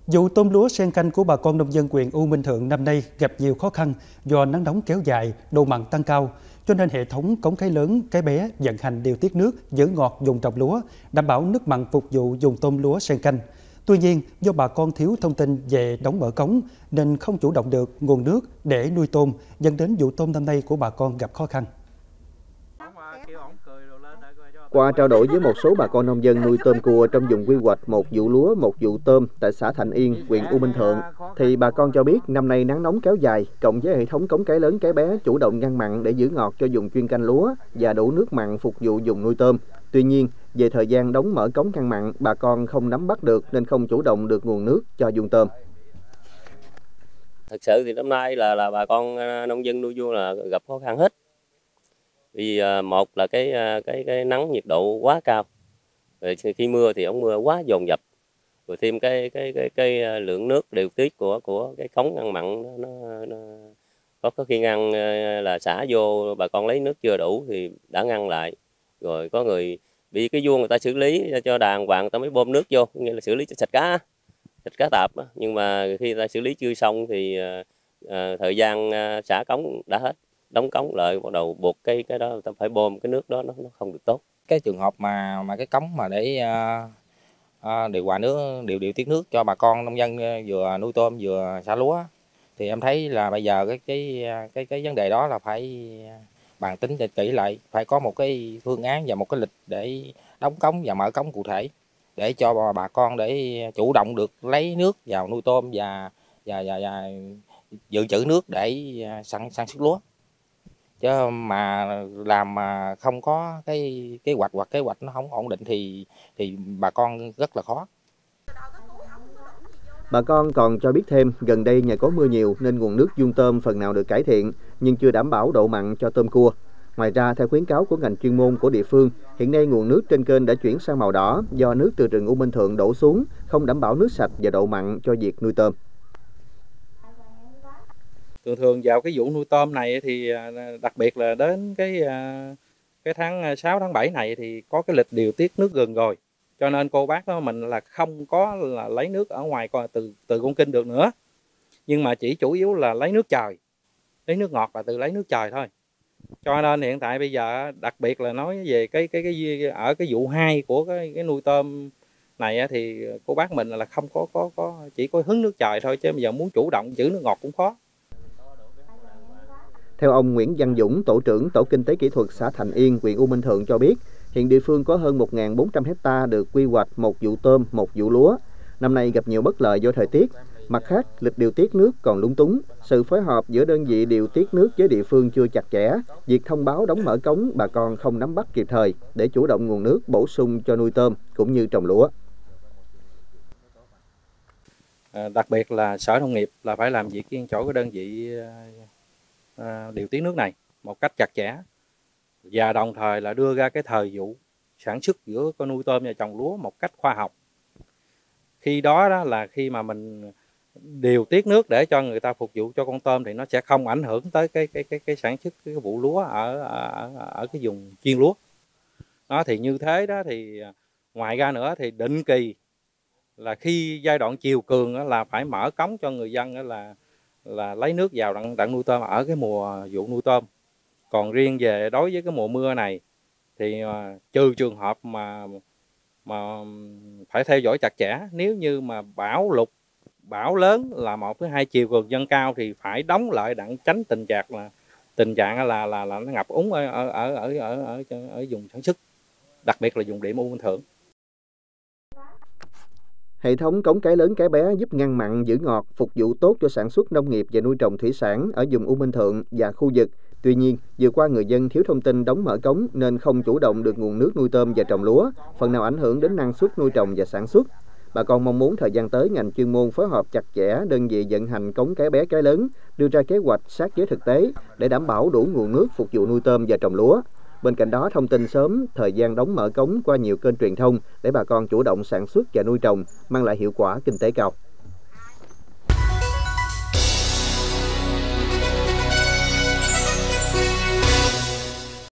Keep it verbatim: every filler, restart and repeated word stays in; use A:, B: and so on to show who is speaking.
A: Vụ tôm lúa sen canh của bà con nông dân huyện U Minh Thượng năm nay gặp nhiều khó khăn do nắng nóng kéo dài, độ mặn tăng cao, cho nên hệ thống cống cái lớn, cái bé vận hành điều tiết nước giữ ngọt vùng trồng lúa, đảm bảo nước mặn phục vụ dùng tôm lúa sen canh. Tuy nhiên, do bà con thiếu thông tin về đóng mở cống nên không chủ động được nguồn nước để nuôi tôm, dẫn đến vụ tôm năm nay của bà con gặp khó khăn.
B: Qua trao đổi với một số bà con nông dân nuôi tôm cua trong vùng quy hoạch một vụ lúa, một vụ tôm tại xã Thạnh Yên, huyện U Minh Thượng, thì bà con cho biết năm nay nắng nóng kéo dài, cộng với hệ thống cống cái lớn cái bé chủ động ngăn mặn để giữ ngọt cho vùng chuyên canh lúa và đủ nước mặn phục vụ vùng nuôi tôm. Tuy nhiên, về thời gian đóng mở cống ngăn mặn, bà con không nắm bắt được nên không chủ động được nguồn nước cho vùng tôm.
C: Thực sự thì năm nay là là bà con nông dân nuôi vua là gặp khó khăn hết. Vì một là cái cái cái nắng nhiệt độ quá cao, rồi khi mưa thì ống mưa quá dồn dập, rồi thêm cái cái cái cái lượng nước điều tiết của của cái cống ngăn mặn nó, nó có có khi ngăn là xả vô bà con lấy nước chưa đủ thì đã ngăn lại, rồi có người bị cái vuông người ta xử lý cho đàng hoàng người ta mới bơm nước vô, nghĩa là xử lý cho sạch cá sạch cá tạp, nhưng mà khi ta xử lý chưa xong thì uh, thời gian uh, xả cống đã hết, đóng cống lại bắt đầu buộc cái cái đó ta phải bơm cái nước đó nó, nó không được tốt.
D: Cái trường hợp mà mà cái cống mà để uh, uh, điều hòa nước điều điều tiết nước cho bà con nông dân vừa nuôi tôm vừa xả lúa thì em thấy là bây giờ cái cái cái cái vấn đề đó là phải bàn tính để kỹ lại, phải có một cái phương án và một cái lịch để đóng cống và mở cống cụ thể để cho bà con để chủ động được lấy nước vào nuôi tôm và và và, và dự trữ nước để sản sản xuất lúa. Chứ mà làm mà không có cái kế hoạch hoặc kế hoạch nó không ổn định thì thì bà con rất là khó.
B: Bà con còn cho biết thêm, gần đây nhờ có mưa nhiều nên nguồn nước vuông tôm phần nào được cải thiện nhưng chưa đảm bảo độ mặn cho tôm cua. Ngoài ra, theo khuyến cáo của ngành chuyên môn của địa phương, hiện nay nguồn nước trên kênh đã chuyển sang màu đỏ do nước từ rừng U Minh Thượng đổ xuống, không đảm bảo nước sạch và độ mặn cho việc nuôi tôm.
E: Thường thường vào cái vụ nuôi tôm này thì đặc biệt là đến cái cái tháng sáu tháng bảy này thì có cái lịch điều tiết nước rừng rồi, cho nên cô bác đó mình là không có là lấy nước ở ngoài từ từ con kênh được nữa, nhưng mà chỉ chủ yếu là lấy nước trời, lấy nước ngọt là từ lấy nước trời thôi. Cho nên hiện tại bây giờ đặc biệt là nói về cái cái cái ở cái vụ hai của cái, cái nuôi tôm này thì cô bác mình là không có có có chỉ có hứng nước trời thôi, chứ bây giờ muốn chủ động giữ nước ngọt cũng khó.
B: Theo ông Nguyễn Văn Dũng, tổ trưởng tổ kinh tế kỹ thuật xã Thạnh Yên, huyện U Minh Thượng cho biết, hiện địa phương có hơn một nghìn bốn trăm hecta được quy hoạch một vụ tôm, một vụ lúa. Năm nay gặp nhiều bất lợi do thời tiết. Mặt khác, lịch điều tiết nước còn lúng túng, sự phối hợp giữa đơn vị điều tiết nước với địa phương chưa chặt chẽ, việc thông báo đóng mở cống bà con không nắm bắt kịp thời để chủ động nguồn nước bổ sung cho nuôi tôm cũng như trồng lúa.
E: À, đặc biệt là Sở Nông nghiệp là phải làm việc với chỗ cái đơn vị à, điều tiết nước này một cách chặt chẽ và đồng thời là đưa ra cái thời vụ sản xuất giữa con nuôi tôm và trồng lúa một cách khoa học. Khi đó, đó là khi mà mình điều tiết nước để cho người ta phục vụ cho con tôm thì nó sẽ không ảnh hưởng tới cái cái cái cái sản xuất cái vụ lúa ở ở ở cái vùng chuyên lúa. Đó thì như thế đó thì ngoài ra nữa thì định kỳ là khi giai đoạn chiều cường đó là phải mở cống cho người dân đó là là lấy nước vào đặng, đặng nuôi tôm ở cái mùa vụ nuôi tôm. Còn riêng về đối với cái mùa mưa này thì uh, trừ trường hợp mà mà phải theo dõi chặt chẽ, nếu như mà bão lụt, bão lớn là một với hai chiều cường dâng cao thì phải đóng lại đặng tránh tình trạng là tình trạng là là là nó ngập úng ở ở ở ở ở ở, ở vùng sản xuất, đặc biệt là vùng điểm U Minh Thượng.
B: Hệ thống cống cái lớn cái bé giúp ngăn mặn giữ ngọt, phục vụ tốt cho sản xuất nông nghiệp và nuôi trồng thủy sản ở vùng U Minh Thượng và khu vực. Tuy nhiên, vừa qua người dân thiếu thông tin đóng mở cống nên không chủ động được nguồn nước nuôi tôm và trồng lúa, phần nào ảnh hưởng đến năng suất nuôi trồng và sản xuất. Bà con mong muốn thời gian tới ngành chuyên môn phối hợp chặt chẽ đơn vị vận hành cống cái bé cái lớn, đưa ra kế hoạch sát với thực tế để đảm bảo đủ nguồn nước phục vụ nuôi tôm và trồng lúa. Bên cạnh đó, thông tin sớm thời gian đóng mở cống qua nhiều kênh truyền thông để bà con chủ động sản xuất và nuôi trồng, mang lại hiệu quả kinh tế cao.